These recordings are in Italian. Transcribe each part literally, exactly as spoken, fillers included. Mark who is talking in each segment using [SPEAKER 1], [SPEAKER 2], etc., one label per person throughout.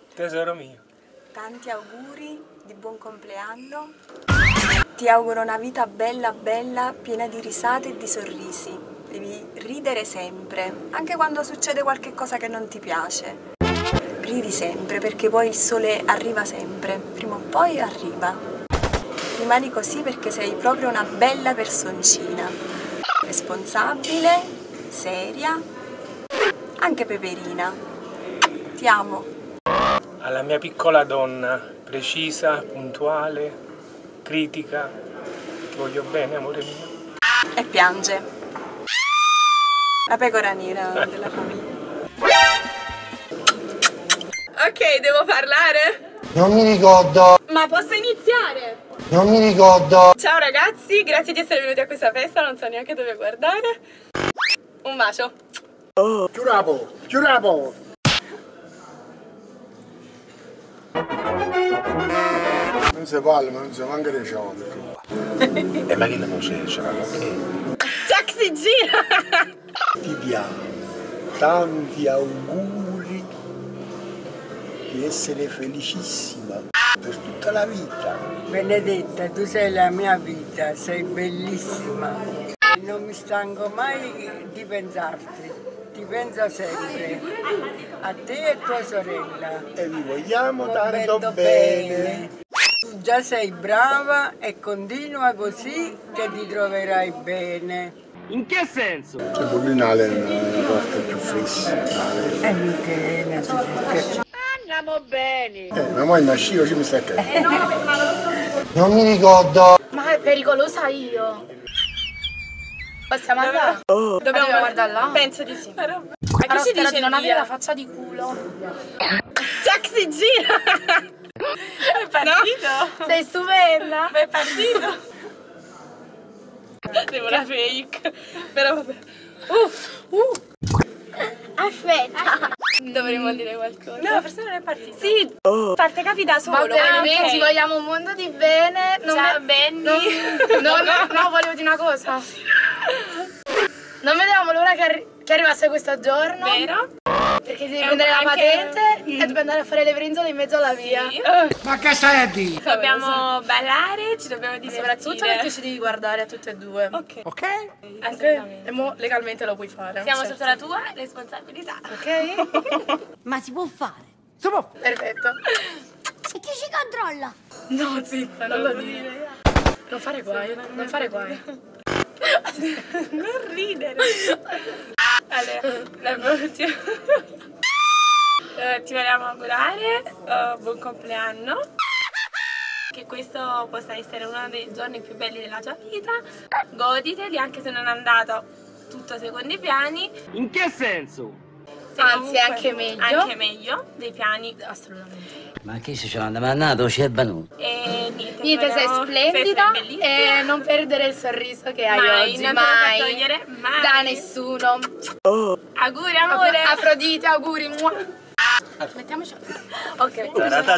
[SPEAKER 1] Tesoro mio.
[SPEAKER 2] Tanti auguri di buon compleanno. Ti auguro una vita bella bella, piena di risate e di sorrisi. Devi ridere sempre, anche quando succede qualche cosa che non ti piace. Ridi sempre perché poi il sole arriva sempre, prima o poi arriva. Rimani così perché sei proprio una bella personcina. Responsabile, seria, anche peperina. Ti amo.
[SPEAKER 1] Alla mia piccola donna, precisa, puntuale, critica, ti voglio bene, amore mio.
[SPEAKER 2] E piange. La pecora nera della famiglia.
[SPEAKER 3] Ok, devo parlare?
[SPEAKER 4] Non mi ricordo.
[SPEAKER 3] Ma posso iniziare?
[SPEAKER 4] Non mi ricordo.
[SPEAKER 3] Ciao ragazzi, grazie di essere venuti a questa festa, non so neanche dove guardare. Un bacio.
[SPEAKER 4] Oh. Chiurapo, chiurapo. Non si parla, ma non si manca di ciao.
[SPEAKER 1] E ma che non c'è, ce l'hanno ok?
[SPEAKER 3] Jack si gira!
[SPEAKER 4] Ti diamo tanti auguri di essere felicissima per tutta la vita.
[SPEAKER 5] Benedetta, tu sei la mia vita, sei bellissima. Non mi stanco mai di pensarti, ti penso sempre, a te e tua sorella.
[SPEAKER 4] E vi vogliamo
[SPEAKER 5] Lo
[SPEAKER 4] tanto
[SPEAKER 5] vedo
[SPEAKER 4] bene.
[SPEAKER 5] Tu già sei brava e continua così che ti troverai bene.
[SPEAKER 6] In che senso?
[SPEAKER 4] C'è Bullinale è una parte più fissa.
[SPEAKER 5] E Michele, perché...
[SPEAKER 6] Andiamo bene!
[SPEAKER 4] Eh, ma poi nascivo ci mi sta che. Non mi ricordo.
[SPEAKER 7] Ma è pericolosa io. Possiamo andare?
[SPEAKER 3] Dobbiamo
[SPEAKER 7] Dobbiamo guardare là?
[SPEAKER 3] Penso di sì. Però...
[SPEAKER 7] Ma
[SPEAKER 3] chi si dice
[SPEAKER 7] di non avere
[SPEAKER 3] via?
[SPEAKER 7] la faccia di culo?
[SPEAKER 3] Jack si gira! È partito?
[SPEAKER 7] No? Sei stupenda!
[SPEAKER 3] Ma è partito? Sembra fake. Però vabbè. Uff! Uh.
[SPEAKER 7] Aspetta!
[SPEAKER 3] Dovremmo dire qualcosa.
[SPEAKER 7] No, forse non è partito.
[SPEAKER 3] Sì, oh. Parte capi da solo.
[SPEAKER 7] Va bene,
[SPEAKER 3] okay.
[SPEAKER 7] Ci vogliamo un mondo di bene. Non
[SPEAKER 3] Ciao
[SPEAKER 7] me...
[SPEAKER 3] Benny.
[SPEAKER 7] Non... No, no, no, volevo dire una cosa. Non vedevamo l'ora che, arri... che arrivasse questo giorno.
[SPEAKER 3] Vero?
[SPEAKER 7] Perché devi
[SPEAKER 3] È
[SPEAKER 7] prendere la
[SPEAKER 3] anche...
[SPEAKER 7] patente mm. e dobbiamo andare a fare le brenzole in mezzo alla via.
[SPEAKER 3] Sì.
[SPEAKER 4] Ma che stai a dire?
[SPEAKER 3] Dobbiamo ballare, ci dobbiamo divertire.
[SPEAKER 7] Soprattutto perché ci devi guardare a tutte e due.
[SPEAKER 3] Ok.
[SPEAKER 4] Ok?
[SPEAKER 3] Assolutamente.
[SPEAKER 7] E mo legalmente lo puoi fare.
[SPEAKER 3] Siamo
[SPEAKER 7] certo.
[SPEAKER 3] sotto la tua responsabilità.
[SPEAKER 7] Ok?
[SPEAKER 8] Ma si può fare?
[SPEAKER 4] Si può.
[SPEAKER 7] Perfetto.
[SPEAKER 8] E chi ci controlla?
[SPEAKER 7] No, zitta, non lo dire. Non fare guai, non fare guai.
[SPEAKER 3] Non ridere. Allora, la prossima. Uh, ti vogliamo augurare uh, buon compleanno. Che questo possa essere uno dei giorni più belli della tua vita. Goditeli anche se non è andato tutto secondo i piani.
[SPEAKER 6] In che senso?
[SPEAKER 3] Se
[SPEAKER 7] Anzi, è anche meglio.
[SPEAKER 3] Anche meglio dei piani.
[SPEAKER 7] Assolutamente.
[SPEAKER 9] Ma che se ce l'hanno mandato, ci è venuto.
[SPEAKER 3] E niente,
[SPEAKER 7] Niente, sei
[SPEAKER 3] volevo-
[SPEAKER 7] splendida
[SPEAKER 3] sei bellissima.
[SPEAKER 7] e non perdere il sorriso che hai
[SPEAKER 3] Mai,
[SPEAKER 7] oggi,
[SPEAKER 3] non te lo fai
[SPEAKER 7] mai.
[SPEAKER 3] togliere mai.
[SPEAKER 7] Da nessuno.
[SPEAKER 3] Auguri amore.
[SPEAKER 7] Afrodite, auguri. Mua. Mettiamoci. Ok.
[SPEAKER 10] E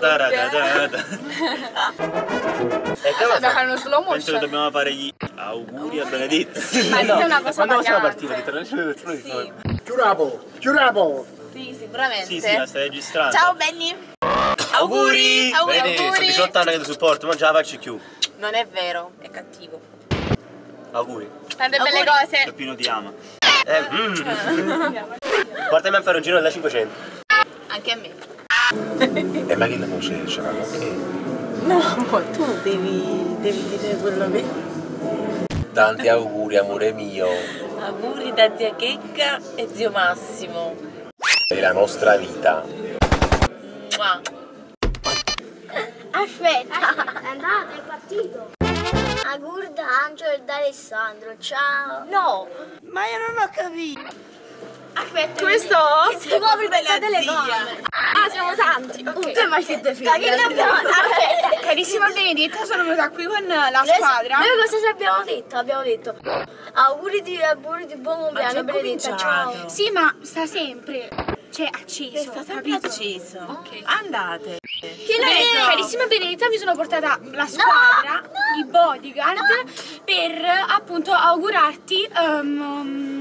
[SPEAKER 10] che
[SPEAKER 7] Dobbiamo fare uno slow
[SPEAKER 10] penso che
[SPEAKER 7] motion.
[SPEAKER 10] dobbiamo fare gli auguri a Benedetta.
[SPEAKER 7] Ma dite una cosa
[SPEAKER 1] Quando possiamo
[SPEAKER 7] vagante.
[SPEAKER 1] partire? Sì.
[SPEAKER 4] Chiurapo, chiurapo.
[SPEAKER 7] Sì, sicuramente.
[SPEAKER 10] Sì, sì, la stai registrando.
[SPEAKER 7] Ciao Benny.
[SPEAKER 10] Auguri!
[SPEAKER 7] Auguri,
[SPEAKER 10] Vedi, sono
[SPEAKER 7] auguri.
[SPEAKER 10] diciotto anni che ti supporto, ma non ce la faccio più.
[SPEAKER 7] Non è vero, è cattivo.
[SPEAKER 10] Auguri.
[SPEAKER 7] Tante belle cose.
[SPEAKER 10] Peppino ti ama. Eh, mm. Portami a fare un giro da cinquecento.
[SPEAKER 7] Anche a me.
[SPEAKER 1] E ma che non c'è, ce l'hanno ok?
[SPEAKER 5] No, tu devi, devi dire quello che...
[SPEAKER 1] Tanti auguri, amore mio.
[SPEAKER 11] Auguri da zia Checca e zio Massimo.
[SPEAKER 1] È la nostra vita.
[SPEAKER 11] Mua.
[SPEAKER 8] Aspetta, è andato, è partito. Auguri da Angelo e da Alessandro, ciao.
[SPEAKER 11] No,
[SPEAKER 8] Ma io non ho capito.
[SPEAKER 7] Aspetta.
[SPEAKER 3] Questo?
[SPEAKER 8] Ti copri per delle cose.
[SPEAKER 7] Ah, siamo tanti. Ok.
[SPEAKER 8] Tu mai siete figli? Che ne abbiamo detto?
[SPEAKER 7] Carissima Benedetta, sono venuta qui con la
[SPEAKER 8] Noi-
[SPEAKER 7] squadra.
[SPEAKER 8] Noi cosa ci abbiamo detto? Abbiamo detto auguri di, auguri di buon compleanno, Benedetta, ciao.
[SPEAKER 7] Sì, ma sta sempre. Cioè, acceso.
[SPEAKER 11] sta sempre
[SPEAKER 7] capito?
[SPEAKER 11] acceso.
[SPEAKER 7] Ok.
[SPEAKER 11] Andate.
[SPEAKER 7] Bene, carissima Benedetta, mi sono portata la squadra, i bodyguard, per appunto augurarti um,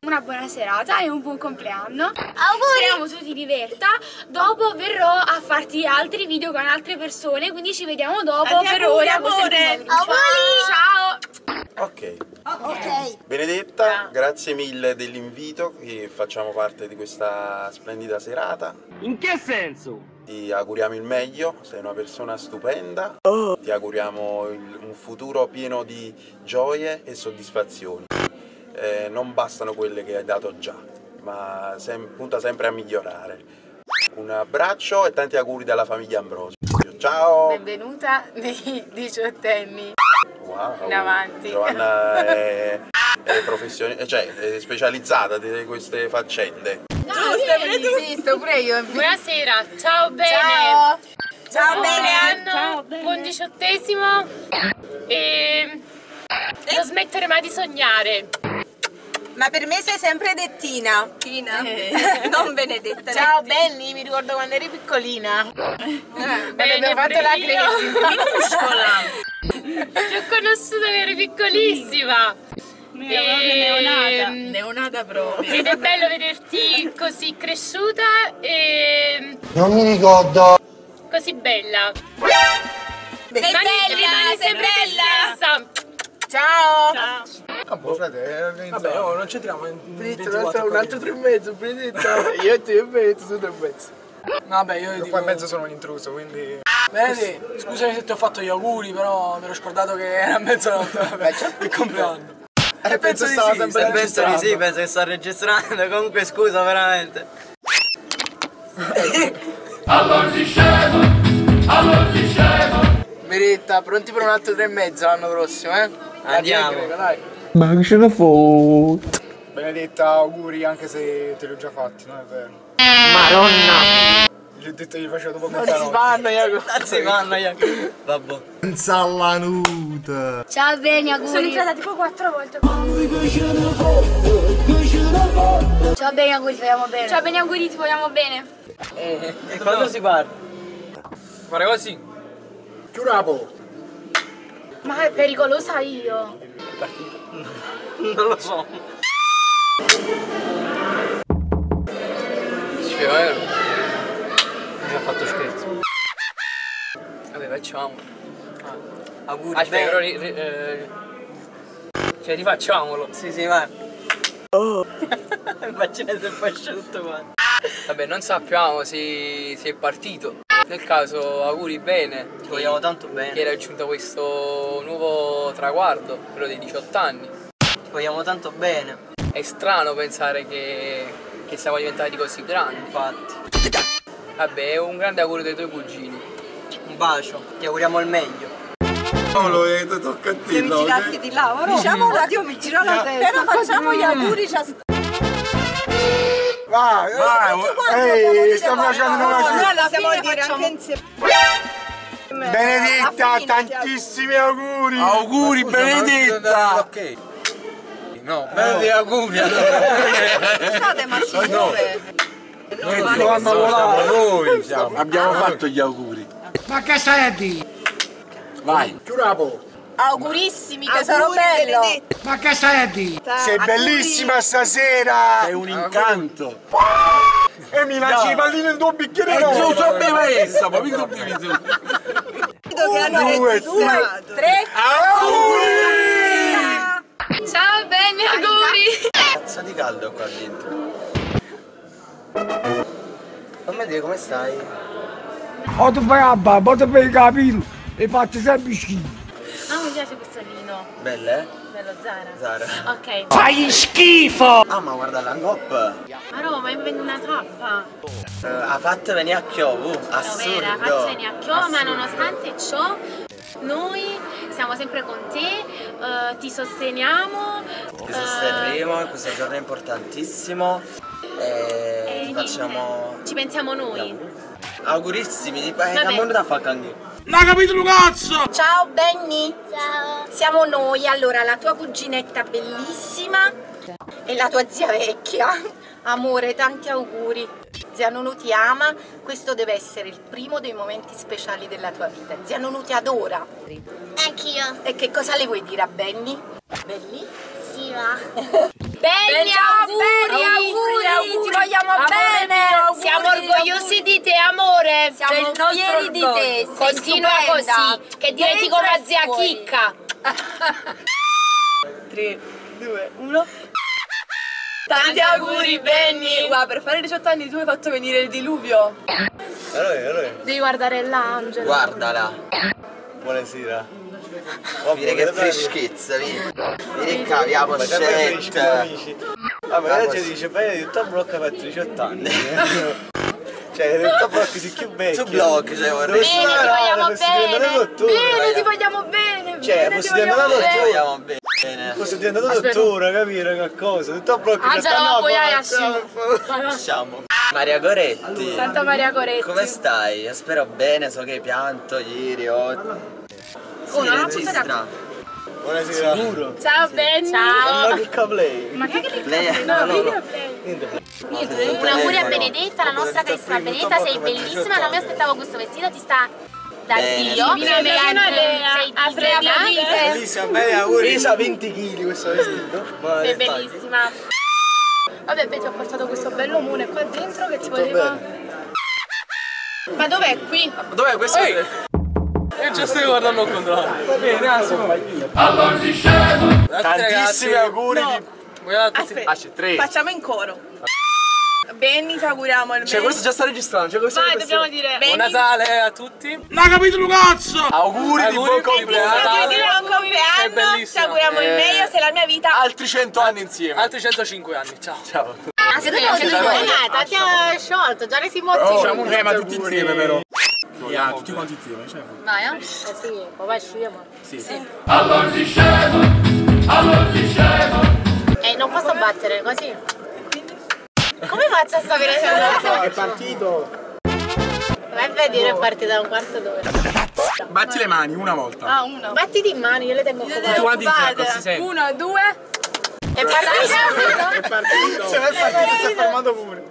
[SPEAKER 7] una buona serata e un buon compleanno.
[SPEAKER 8] Auguri!
[SPEAKER 7] Speriamo tu ti diverta. Dopo verrò a farti altri video con altre persone, quindi ci vediamo dopo.
[SPEAKER 11] Addio,
[SPEAKER 7] per
[SPEAKER 11] auguri,
[SPEAKER 7] ora
[SPEAKER 11] amore.
[SPEAKER 7] Ciao!
[SPEAKER 12] Ok.
[SPEAKER 8] Ok.
[SPEAKER 12] Benedetta, grazie mille dell'invito, che facciamo parte di questa splendida serata.
[SPEAKER 6] In che senso?
[SPEAKER 12] Ti auguriamo il meglio, sei una persona stupenda. Ti auguriamo il- un futuro pieno di gioie e soddisfazioni. Eh, non bastano quelle che hai dato già, ma sem- punta sempre a migliorare. Un abbraccio e tanti auguri dalla famiglia Ambrosio. Ciao!
[SPEAKER 3] Benvenuta nei diciottenni.
[SPEAKER 12] Wow.
[SPEAKER 3] In avanti.
[SPEAKER 12] Giovanna è, è, profession- cioè, è specializzata di queste faccende.
[SPEAKER 3] Giusto, sì, sto pure io.
[SPEAKER 7] Buonasera, ciao bene!
[SPEAKER 3] Ciao! Ciao
[SPEAKER 7] Buon
[SPEAKER 3] bene!
[SPEAKER 7] compleanno, buon diciottesimo e non smettere mai di sognare.
[SPEAKER 11] Ma per me sei sempre Dettina.
[SPEAKER 2] Tina, non Benedetta.
[SPEAKER 11] Ciao belli, mi ricordo quando eri piccolina. Quando
[SPEAKER 7] Bene,
[SPEAKER 11] abbiamo fatto la
[SPEAKER 7] io.
[SPEAKER 11] crisi, minuscola.
[SPEAKER 7] Ti ho conosciuta che eri piccolissima. E...
[SPEAKER 11] Neonata proprio.
[SPEAKER 7] Ed è bello vederti così cresciuta e
[SPEAKER 4] Non mi ricordo.
[SPEAKER 7] così bella.
[SPEAKER 11] Sei
[SPEAKER 7] Rimani-
[SPEAKER 11] bella,
[SPEAKER 7] rimani
[SPEAKER 11] sei
[SPEAKER 7] sempre te
[SPEAKER 11] bella.
[SPEAKER 7] stessa.
[SPEAKER 11] Ciao.
[SPEAKER 13] Ah, boh, frate,
[SPEAKER 1] Vabbè, oh, non c'entriamo in
[SPEAKER 13] Benedetta, un altro tre e mezzo, Benedetta. Io e te e mezzo, tu tre e mezzo.
[SPEAKER 1] Vabbè, io dico...
[SPEAKER 13] Qua in mezzo sono un intruso, quindi...
[SPEAKER 1] Vedi, scusami se ti ho fatto gli auguri, però mi ero scordato che era a mezzanotte, vabbè, il compleanno.
[SPEAKER 13] Eh, penso
[SPEAKER 1] di
[SPEAKER 13] stava
[SPEAKER 1] sì,
[SPEAKER 13] sempre
[SPEAKER 1] stai
[SPEAKER 10] Penso di sì,
[SPEAKER 1] registrando.
[SPEAKER 10] penso che sta registrando, comunque scusa veramente.
[SPEAKER 13] Benedetta, pronti per un altro tre e mezzo l'anno prossimo, eh?
[SPEAKER 10] Andiamo.
[SPEAKER 13] Greco, dai.
[SPEAKER 6] Ma che ce ne fotte?
[SPEAKER 13] Benedetta, auguri anche se te li ho già fatti, non è vero?
[SPEAKER 10] Maronna.
[SPEAKER 13] Gli ho detto che gli facevo dopo
[SPEAKER 10] Non si
[SPEAKER 13] mezzanotte.
[SPEAKER 10] fanno, Iaco. Non si fanno, Iaco. Vabbè.
[SPEAKER 4] Senza la nuda.
[SPEAKER 8] Ciao bene, auguri.
[SPEAKER 7] Sono entrata tipo quattro volte.
[SPEAKER 8] Ciao bene, auguri, speriamo bene.
[SPEAKER 7] Ciao bene, auguri, ti vogliamo bene.
[SPEAKER 10] E, e quando si parte?
[SPEAKER 1] Fare così.
[SPEAKER 13] Chiurapo.
[SPEAKER 7] Ma è pericolosa io.
[SPEAKER 10] Non lo so.
[SPEAKER 1] Diceva, vero? Mi ha fatto scherzo. Vabbè, facciamo.
[SPEAKER 10] Ah, auguri.
[SPEAKER 1] Aspetta, però ri, ri, eh... cioè rifacciamolo.
[SPEAKER 10] Sì, sì, vai. Oh. Immagina se poi esce tutto quanto.
[SPEAKER 1] Vabbè, non sappiamo se, se è partito. Nel caso, auguri bene.
[SPEAKER 10] Ti vogliamo tanto bene.
[SPEAKER 1] Che hai raggiunto questo nuovo traguardo, quello dei diciotto anni.
[SPEAKER 10] Ti vogliamo tanto bene.
[SPEAKER 1] È strano pensare che, che siamo diventati così grandi.
[SPEAKER 10] Infatti.
[SPEAKER 1] Vabbè, un grande augurio dei tuoi cugini.
[SPEAKER 10] Un bacio. Ti auguriamo il meglio.
[SPEAKER 12] No, lo vedo, tocca a te.
[SPEAKER 2] Devi
[SPEAKER 12] no?
[SPEAKER 2] girarti di là, ora diciamo un attimo, mi gira la testa. Però facciamo gli auguri ciascuno.
[SPEAKER 13] Vai, vai. Ehi, stiamo facendo una
[SPEAKER 2] Noi
[SPEAKER 13] cosa.
[SPEAKER 2] alla fine dire anche insieme.
[SPEAKER 13] Benedetta, tantissimi auguri.
[SPEAKER 1] Auguri, Benedetta!
[SPEAKER 13] Ok. No,
[SPEAKER 1] Benedetta, auguri!
[SPEAKER 2] Scusate, ma si muove.
[SPEAKER 12] Noi siamo. Abbiamo fatto gli auguri.
[SPEAKER 4] Ma che stai a dire?
[SPEAKER 12] Vai.
[SPEAKER 13] Chiurapo.
[SPEAKER 2] Augurissimi, tesoro bello.
[SPEAKER 4] Ma che stai a dire?
[SPEAKER 13] Sei bellissima stasera.
[SPEAKER 12] È un incanto.
[SPEAKER 13] E mi lanci i pallini in due bicchieri
[SPEAKER 12] Non
[SPEAKER 13] d'oro.
[SPEAKER 12] so bene essa, ma mica tu devi tu.
[SPEAKER 2] Che hanno registrato. Tre.
[SPEAKER 13] Auguri!
[SPEAKER 7] Ciao bene, auguri.
[SPEAKER 10] Cazzo di caldo qua dentro. Fammi dire come stai.
[SPEAKER 5] Ho tu fai a babbo, ti fai capire e faccio sempre schifo.
[SPEAKER 7] Ah, mi piace questo lino.
[SPEAKER 10] Bella, eh?
[SPEAKER 7] Bello Zara.
[SPEAKER 10] Zara.
[SPEAKER 7] Ok.
[SPEAKER 5] Fai schifo!
[SPEAKER 10] Ah, ma guarda la ngop.
[SPEAKER 7] Ma no, ma mi vende una tappa.
[SPEAKER 10] Uh, ha fatto venire a Chiovu. Assurdo.
[SPEAKER 7] Vera, faccio venire a Chio, ma nonostante ciò noi siamo sempre con te, eh, ti sosteniamo.
[SPEAKER 10] Ti sosterremo in questo giorno importantissimo. E,
[SPEAKER 7] E
[SPEAKER 10] ti
[SPEAKER 7] niente,
[SPEAKER 10] facciamo
[SPEAKER 7] ci pensiamo noi.
[SPEAKER 10] augurissimi. E
[SPEAKER 7] Vabbè.
[SPEAKER 10] che mondo da fare anche?
[SPEAKER 5] L'ha capito un cazzo!
[SPEAKER 2] Ciao Benny.
[SPEAKER 8] Ciao.
[SPEAKER 2] Siamo noi, allora la tua cuginetta bellissima e la tua zia vecchia. Amore, tanti auguri. Zia Nunu ti ama, questo deve essere il primo dei momenti speciali della tua vita. Zia Nunu ti adora.
[SPEAKER 8] Anch'io.
[SPEAKER 2] E che cosa le vuoi dire a Benny? Benny?
[SPEAKER 8] Sì, va.
[SPEAKER 2] Benny, auguri!
[SPEAKER 7] sempre
[SPEAKER 2] Siamo fieri di te, sei
[SPEAKER 7] continua
[SPEAKER 2] stupenda.
[SPEAKER 7] così, che diventi
[SPEAKER 2] Dentro
[SPEAKER 7] come
[SPEAKER 2] e
[SPEAKER 7] la zia
[SPEAKER 2] fuori.
[SPEAKER 7] Chicca.
[SPEAKER 11] tre, due, uno. Tanti auguri Benny! Guarda, per fare diciotto anni tu hai fatto venire il diluvio.
[SPEAKER 10] Allora, allora.
[SPEAKER 7] Devi guardare l'angelo.
[SPEAKER 10] Guardala. Buonasera. Vieni che freschezza, vieni. Vieni qua, via pochetta.
[SPEAKER 14] Ah, ma lei ci dice, beh, tutto blocco ha fatto diciotto anni. Cioè, tutto blocco si più vecchio.
[SPEAKER 10] Tu blocchi, cioè, vorrei.
[SPEAKER 7] Bene, ti vogliamo bene.
[SPEAKER 11] Bene, ti vogliamo bene.
[SPEAKER 14] Cioè,
[SPEAKER 11] bene,
[SPEAKER 14] posso
[SPEAKER 11] ti
[SPEAKER 14] diventare
[SPEAKER 11] vogliamo
[SPEAKER 10] Ci
[SPEAKER 11] bene.
[SPEAKER 10] vogliamo bene.
[SPEAKER 14] Fosse diventato dottore, capire qualcosa. Tutto blocco.
[SPEAKER 7] Angela, puoi
[SPEAKER 10] Facciamo. Maria Goretti.
[SPEAKER 7] Santa Maria Coretti.
[SPEAKER 10] Come stai? Spero bene, so che hai pianto ieri, oggi. Sì,
[SPEAKER 7] Oh, no,
[SPEAKER 10] registra.
[SPEAKER 14] Buonasera. Sicuro.
[SPEAKER 7] Ciao Benny.
[SPEAKER 14] Ciao. Che play.
[SPEAKER 7] Ma che che
[SPEAKER 10] Lei
[SPEAKER 7] No,
[SPEAKER 10] no,
[SPEAKER 7] video
[SPEAKER 10] no.
[SPEAKER 7] play.
[SPEAKER 10] Un
[SPEAKER 7] Un augurio a Benedetta, la nostra carissima Benedetta, sei bellissima, non mi aspettavo questo vestito, ti sta da
[SPEAKER 10] Bene,
[SPEAKER 7] Dio.
[SPEAKER 10] sì, bene.
[SPEAKER 7] Sei
[SPEAKER 3] Altre vite.
[SPEAKER 14] Bellissima, bene, auguri. Pesa venti chili questo vestito.
[SPEAKER 7] Sei bellissima. Vabbè, beh, ti ho portato questo bello omone qua dentro che ti voleva... Ma dov'è qui?
[SPEAKER 13] Dov'è questo? Ehi! E ci stai guardando il controllo. Va bene, adesso.
[SPEAKER 14] Tantissimi auguri
[SPEAKER 11] No.
[SPEAKER 14] di...
[SPEAKER 11] Aspetta,
[SPEAKER 14] Ah, c'è tre.
[SPEAKER 11] facciamo in coro. Benny, ti auguriamo il
[SPEAKER 14] Cioè,
[SPEAKER 11] meglio.
[SPEAKER 14] questo già sta registrando. Cioè, questo
[SPEAKER 7] Vai,
[SPEAKER 14] questo-
[SPEAKER 7] dobbiamo dire...
[SPEAKER 11] Benny,
[SPEAKER 13] Buon Natale a tutti.
[SPEAKER 6] Non ha capito un cazzo!
[SPEAKER 14] Auguri di buon
[SPEAKER 11] ti
[SPEAKER 14] compleanno.
[SPEAKER 11] auguriamo il
[SPEAKER 13] Sei
[SPEAKER 11] compleanno,
[SPEAKER 13] bellissima.
[SPEAKER 11] ti auguriamo il
[SPEAKER 14] Eh.
[SPEAKER 11] meglio, sei la mia vita.
[SPEAKER 14] Altri cento anni insieme.
[SPEAKER 13] Altri centocinque anni, ciao.
[SPEAKER 14] Ciao.
[SPEAKER 7] Ah, siete nata, ti ha sciolto, già ne si motti.
[SPEAKER 14] Facciamo un tema tutti insieme, però. Yeah, tutti quanti insieme, cioè.
[SPEAKER 7] Vai, eh? Eh sì, poi scemo.
[SPEAKER 14] Sì, sì.
[SPEAKER 7] Eh, non posso battere, così. Come faccio a sapere se non
[SPEAKER 14] È partito.
[SPEAKER 7] Vai a vedere è partita da un quarto d'ora.
[SPEAKER 14] Batti le mani una volta.
[SPEAKER 11] Ah, uno.
[SPEAKER 7] Battiti in mano, io le tengo occupate.
[SPEAKER 14] Tu quanti insieme, così si sente.
[SPEAKER 11] Uno, due.
[SPEAKER 7] È partito!
[SPEAKER 14] È partito. Se è partito si è fermato pure.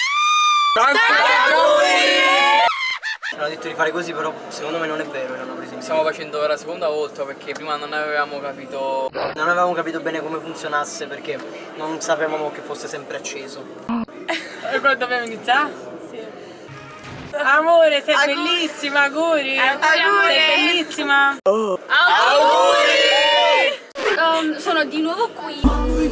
[SPEAKER 10] Mi hanno detto di fare così, però secondo me non è vero, non presa in
[SPEAKER 13] Stiamo facendo la seconda volta perché prima non avevamo capito.
[SPEAKER 10] Non avevamo capito bene come funzionasse perché non sapevamo che fosse sempre acceso.
[SPEAKER 11] E quando dobbiamo iniziare? Sì. Amore, sei
[SPEAKER 2] Auguri.
[SPEAKER 11] bellissima, auguri.
[SPEAKER 2] Auguri.
[SPEAKER 11] Sei bellissima.
[SPEAKER 2] Um, sono di nuovo qui,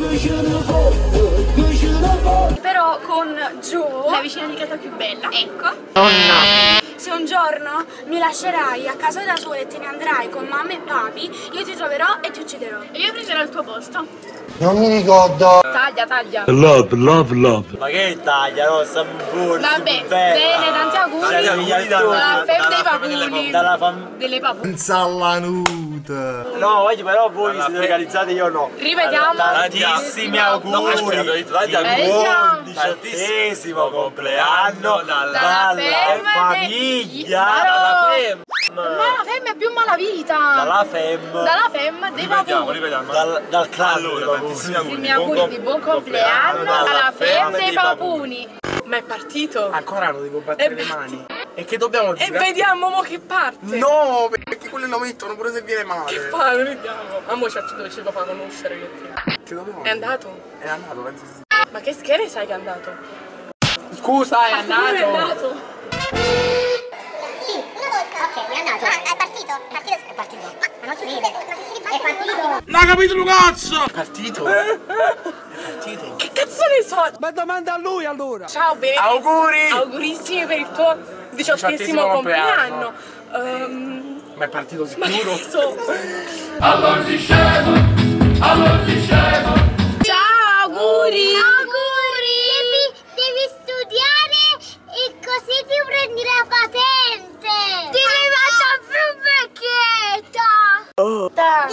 [SPEAKER 2] però con Gio,
[SPEAKER 7] La vicina di casa più bella.
[SPEAKER 2] ecco. Se un giorno mi lascerai a casa da sola e te ne andrai con mamma e papi, io ti troverò e ti ucciderò.
[SPEAKER 7] E io prenderò il tuo posto.
[SPEAKER 4] Non mi ricordo.
[SPEAKER 7] Taglia, taglia.
[SPEAKER 6] Love, love, love.
[SPEAKER 10] Ma che taglia, no? Sta buono.
[SPEAKER 7] Vabbè, bene, tanti auguri. Dalla fem dei papuni.
[SPEAKER 10] Dalla fam...
[SPEAKER 7] Delle papuni.
[SPEAKER 4] Insallanuta.
[SPEAKER 10] No, voglio però voi vi siete organizzati, io no.
[SPEAKER 7] Ripetiamo.
[SPEAKER 10] Tantissimi auguri di buon diciottesimo compleanno dalla famiglia.
[SPEAKER 7] Dalla fem. Ma la fem è più malavita.
[SPEAKER 10] Dalla fem.
[SPEAKER 7] Dalla fem dei papuni.
[SPEAKER 10] Dal, dal clan.
[SPEAKER 7] Mi auguri di buon compleanno alla fem dei papuni.
[SPEAKER 11] Ma è partito.
[SPEAKER 14] Ancora non devo battere le mani. E che dobbiamo
[SPEAKER 11] E
[SPEAKER 14] giocare?
[SPEAKER 11] vediamo mo che parte.
[SPEAKER 14] No, perché quelli lo mettono pure se viene male.
[SPEAKER 11] Fa, non vediamo. Amore, ci dove ci fa conoscere io e te.
[SPEAKER 14] Che dobbiamo?
[SPEAKER 11] È andato?
[SPEAKER 14] È andato, penso sì.
[SPEAKER 11] Ma che scherzo sai che è andato?
[SPEAKER 14] Scusa, è
[SPEAKER 11] Ah,
[SPEAKER 14] andato.
[SPEAKER 11] è andato.
[SPEAKER 8] Sì, una volta. Ok, è andato. Ah, è partito? Partito? È partito. Ma non si vede. Ma se si riparte? È partito.
[SPEAKER 6] Non ha capito un cazzo!
[SPEAKER 14] È partito. È partito.
[SPEAKER 11] Che cazzo ne so?
[SPEAKER 6] Ma domanda a lui allora!
[SPEAKER 11] Ciao, bene.
[SPEAKER 14] Auguri!
[SPEAKER 11] Augurissimi per il tuo diciottesimo
[SPEAKER 14] Diciottesimo
[SPEAKER 11] compleanno. Ehm,
[SPEAKER 14] Ma è partito
[SPEAKER 11] ma
[SPEAKER 14] sicuro?
[SPEAKER 11] che so?
[SPEAKER 6] Allora si scemo! Allora si scemo!
[SPEAKER 11] Ciao, auguri!
[SPEAKER 8] Auguri! Devi, devi studiare e così ti prendi la patente. Ti diventa più vecchietta.
[SPEAKER 14] Oh.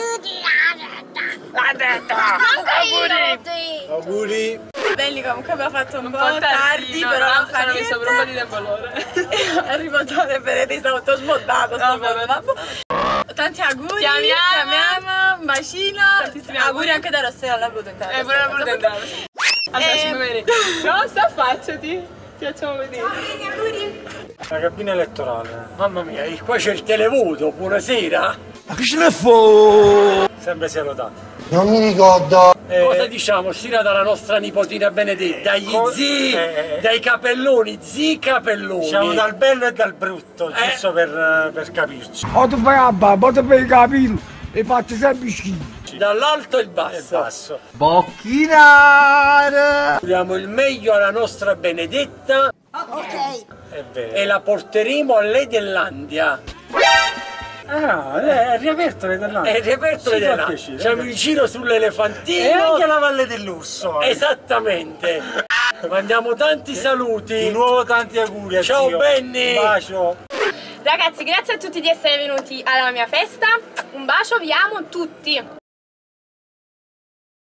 [SPEAKER 11] L'ha detto!
[SPEAKER 8] Auguri!
[SPEAKER 14] Auguri!
[SPEAKER 11] Belli, comunque abbiamo fatto un,
[SPEAKER 3] Un
[SPEAKER 11] po'
[SPEAKER 3] po'
[SPEAKER 11] tardi,
[SPEAKER 3] tardino,
[SPEAKER 11] però
[SPEAKER 3] no?
[SPEAKER 11] non fa
[SPEAKER 3] Ci hanno messo per un po' di
[SPEAKER 11] tempo allora. È arrivato a vedere, stavo tutto smontato.
[SPEAKER 3] No, vabbè,
[SPEAKER 11] Tanti auguri,
[SPEAKER 3] Ti amiamo.
[SPEAKER 11] ti amiamo, un bacino.
[SPEAKER 3] Tantissimi
[SPEAKER 11] auguri
[SPEAKER 3] auguri.
[SPEAKER 11] anche da Rossella alla Brutentale.
[SPEAKER 3] Eh, pure la Brutentale. Allora,
[SPEAKER 11] Eh.
[SPEAKER 3] ci puoi vedere. No, sta affacciati. Ti facciamo vedere.
[SPEAKER 11] Auguri.
[SPEAKER 1] La cabina elettorale. Mamma mia, qua c'è il televoto, buonasera.
[SPEAKER 6] Ma che ce ne fo?
[SPEAKER 1] Sempre sia notato.
[SPEAKER 4] Non mi ricordo.
[SPEAKER 15] Eh, Cosa diciamo? Uscire dalla nostra nipotina Benedetta, dagli zii, eh, dai capelloni, zii capelloni.
[SPEAKER 16] Diciamo dal bello e dal brutto, eh. giusto per, per capirci.
[SPEAKER 17] O tu fai abba, poi tu fai capire e faccio sempre schifo.
[SPEAKER 15] Dall'alto il basso.
[SPEAKER 16] Il basso.
[SPEAKER 15] Bocchinare! Vogliamo il meglio alla nostra Benedetta.
[SPEAKER 8] Ok.
[SPEAKER 16] È vero.
[SPEAKER 15] E la porteremo a Nederlandia.
[SPEAKER 16] Ah no, è riaperto Nederlandia.
[SPEAKER 15] È riaperto Nederlandia. Siamo in giro sull'elefantino.
[SPEAKER 16] E anche la Valle dell'Urso.
[SPEAKER 15] Esattamente. Mandiamo tanti saluti.
[SPEAKER 16] Di nuovo tanti auguri.
[SPEAKER 15] Ciao
[SPEAKER 16] zio.
[SPEAKER 15] Benny.
[SPEAKER 16] Un bacio.
[SPEAKER 3] Ragazzi, grazie a tutti di essere venuti alla mia festa. Un bacio, vi amo tutti.